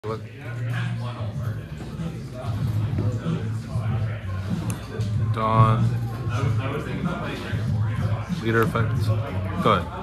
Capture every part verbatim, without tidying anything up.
Look. Dawn. Leader effect. Go ahead.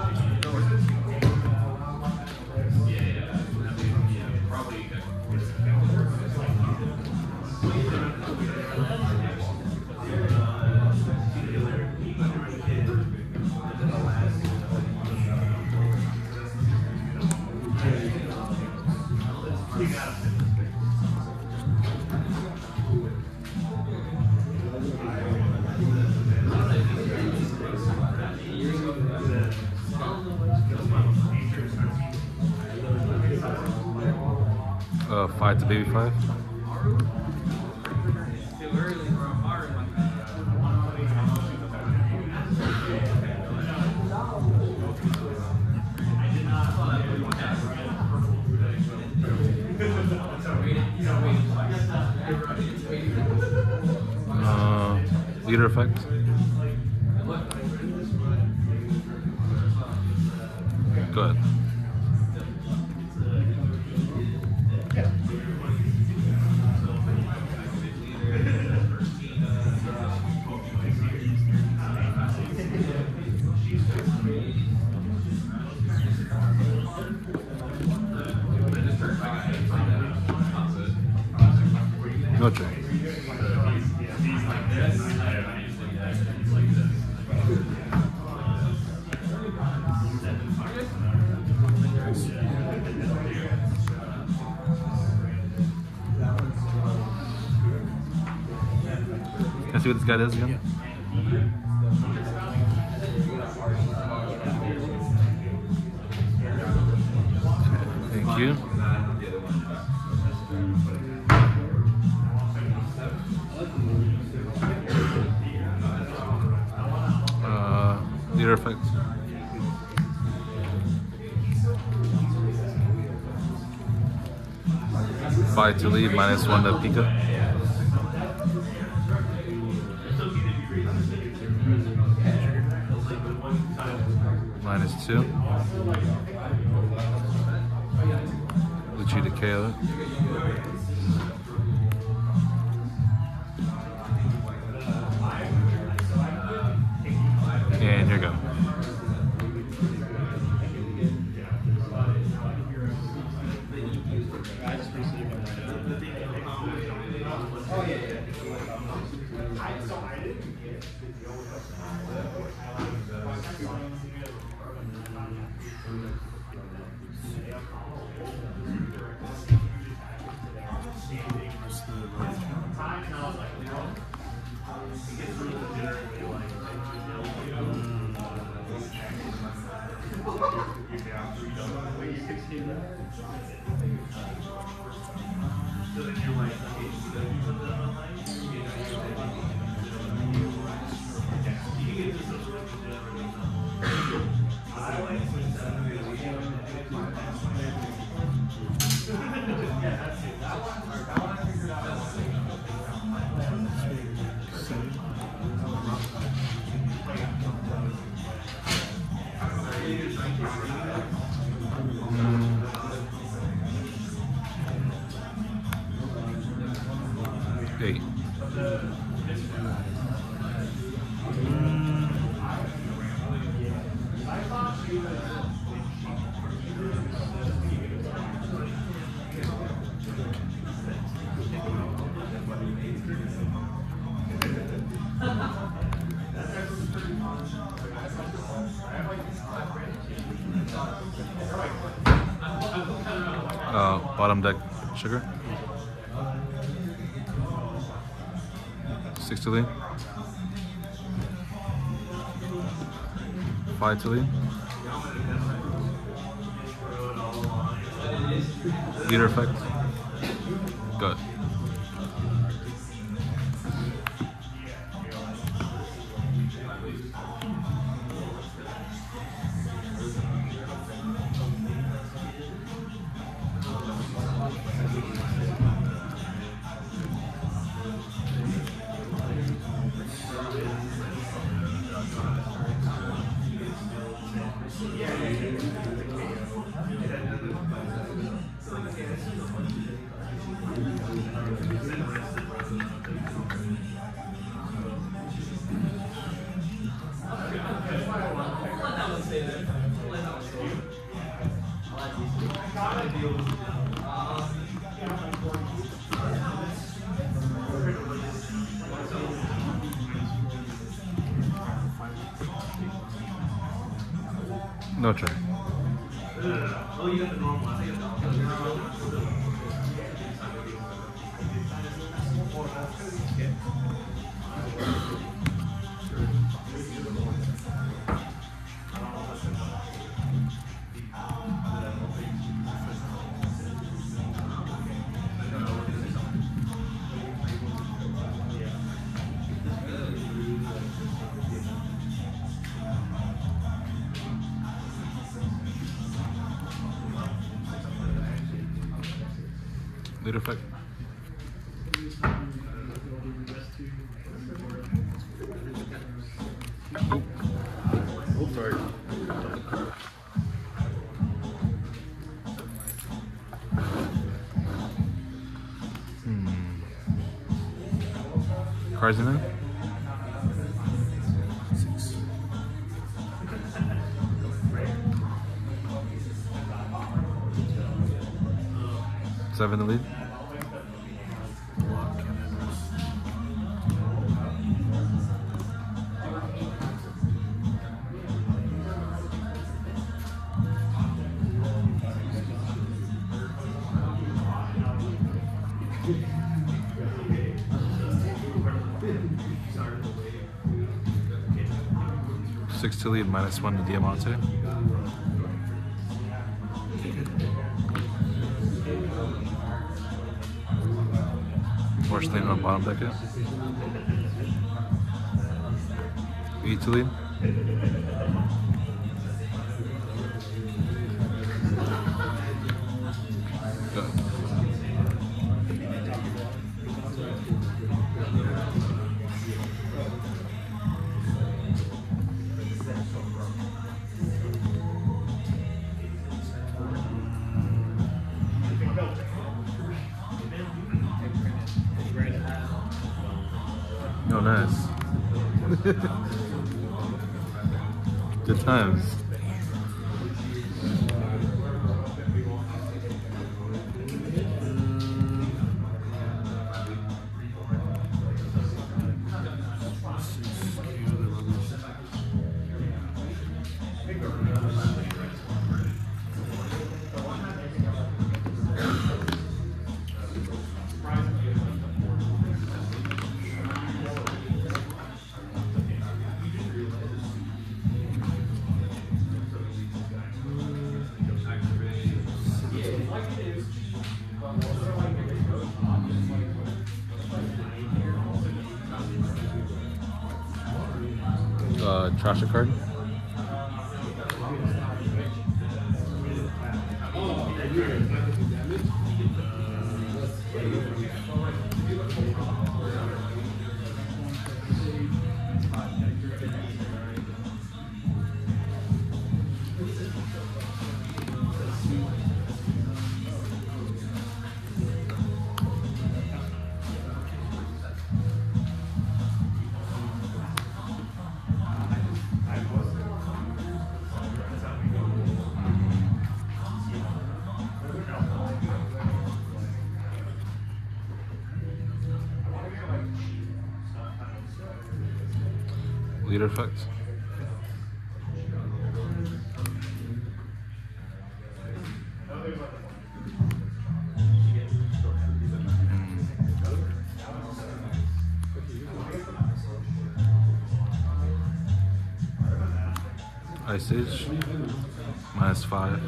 Uh, five to baby five. Uh, leader effect. Go ahead. No check. Can I see what this guy does again? Thank you. Uh, leader effect. Five to lead, minus one to Pika. Minus two. Lucci to K O. And here you go. Eight. Uh, bottom deck sugar. Six to lead. Five to lead. Leader effect. Good. Yeah. No try. Lead effect. Oh, sorry. Hmm. Cards in there? Six. Seven to lead. Block cannons. Six to lead, minus one to Diamante. Horse lane on bottom deck it. Eight to lead. Go. No, nice. Good times. Uh, trash a card. Leader effects. Ice Age, minus five.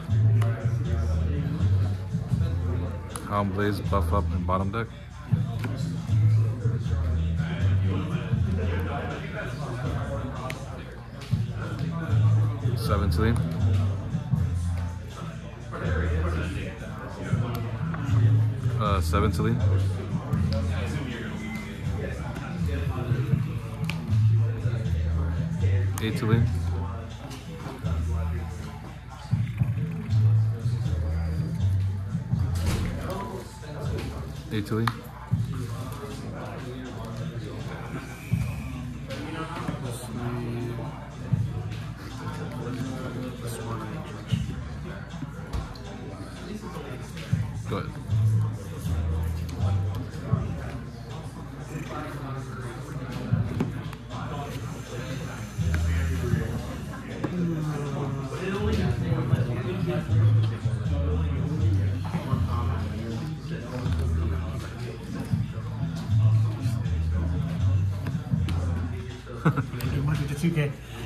Hound Blaze, buff up and bottom deck. Seven to lead. Uh, seven to lead. Eight to lead. Eight to lead. Go ahead. two K.